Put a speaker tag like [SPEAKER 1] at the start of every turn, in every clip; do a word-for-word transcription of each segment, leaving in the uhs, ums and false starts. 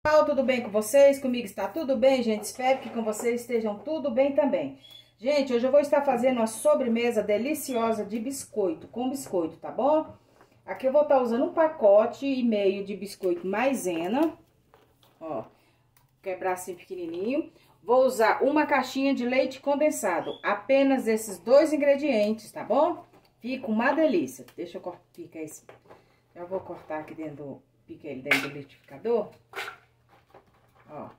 [SPEAKER 1] Pessoal, tudo bem com vocês? Comigo está tudo bem, gente? Espero que com vocês estejam tudo bem também. Gente, hoje eu vou estar fazendo uma sobremesa deliciosa de biscoito, com biscoito, tá bom? Aqui eu vou estar usando um pacote e meio de biscoito maisena, ó, quebrar assim pequenininho. Vou usar uma caixinha de leite condensado, apenas esses dois ingredientes, tá bom? Fica uma delícia. Deixa eu cortar, pica esse. Já vou cortar aqui dentro do, pica ele dentro do liquidificador. Ó.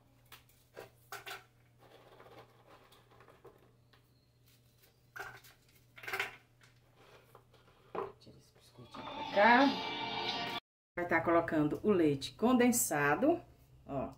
[SPEAKER 1] Tira esse biscoitinho pra cá. Vai estar colocando o leite condensado, ó.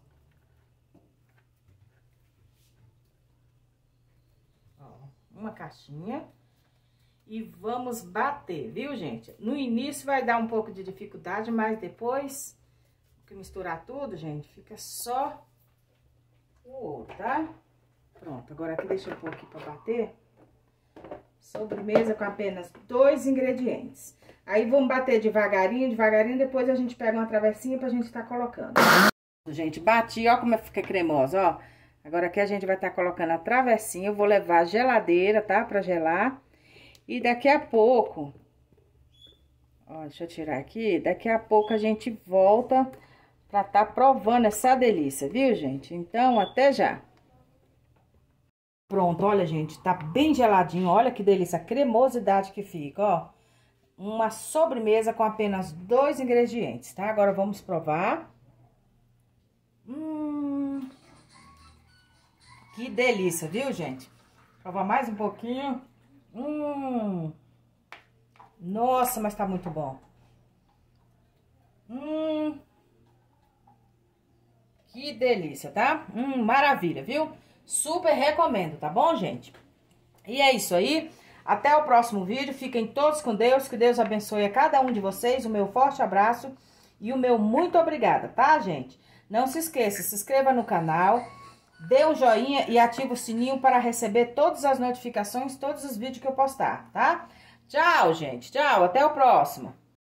[SPEAKER 1] Ó, uma caixinha. E vamos bater, viu, gente? No início vai dar um pouco de dificuldade, mas depois que misturar tudo, gente, fica só o ouro, tá? Pronto, agora aqui deixa eu pôr aqui pra bater. Sobremesa com apenas dois ingredientes. Aí vamos bater devagarinho, devagarinho, depois a gente pega uma travessinha pra gente tá colocando. Gente, bati, ó como fica cremosa, ó. Agora aqui a gente vai tá colocando a travessinha, eu vou levar a geladeira, tá? Pra gelar. E daqui a pouco, ó, deixa eu tirar aqui, daqui a pouco a gente volta pra tá provando essa delícia, viu, gente? Então, até já. Pronto, olha, gente, tá bem geladinho, olha que delícia, a cremosidade que fica, ó. Uma sobremesa com apenas dois ingredientes, tá? Agora vamos provar. Hum, que delícia, viu, gente? Provar mais um pouquinho. Hum, nossa, mas tá muito bom. Hum, que delícia, tá? Hum, maravilha, viu? Super recomendo, tá bom, gente? E é isso aí. Até o próximo vídeo. Fiquem todos com Deus. Que Deus abençoe a cada um de vocês. O meu forte abraço e o meu muito obrigada, tá, gente? Não se esqueça, se inscreva no canal. Dê um joinha e ative o sininho para receber todas as notificações, todos os vídeos que eu postar, tá? Tchau, gente. Tchau. Até o próximo.